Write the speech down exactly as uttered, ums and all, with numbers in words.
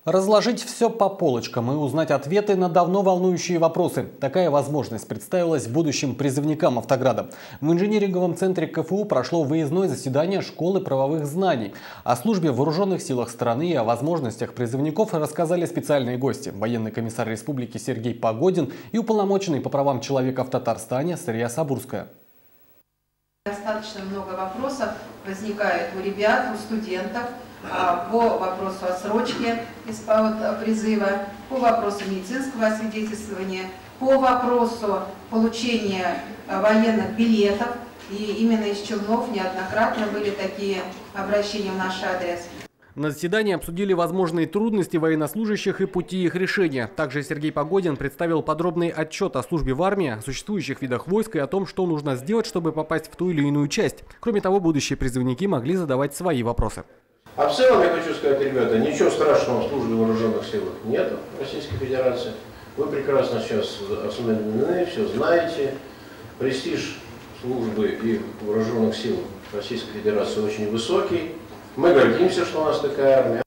Разложить все по полочкам и узнать ответы на давно волнующие вопросы. Такая возможность представилась будущим призывникам Автограда. В инжиниринговом центре ка эф у прошло выездное заседание школы правовых знаний. О службе в вооруженных силах страны и о возможностях призывников рассказали специальные гости. Военный комиссар республики Сергей Погодин и уполномоченный по правам человека в Татарстане Сырья Сабурская. Достаточно много вопросов возникает у ребят, у студентов по вопросу отсрочки из-под призыва, по вопросу медицинского освидетельствования, по вопросу получения военных билетов. И именно из Челнов неоднократно были такие обращения в наш адрес. На заседании обсудили возможные трудности военнослужащих и пути их решения. Также Сергей Погодин представил подробный отчет о службе в армии, о существующих видах войск и о том, что нужно сделать, чтобы попасть в ту или иную часть. Кроме того, будущие призывники могли задавать свои вопросы. А в целом я хочу сказать, ребята, ничего страшного в службе в вооруженных силах нет в Российской Федерации. Вы прекрасно сейчас осведомлены, все знаете. Престиж службы и вооруженных сил Российской Федерации очень высокий. Мы гордимся, что у нас такая армия.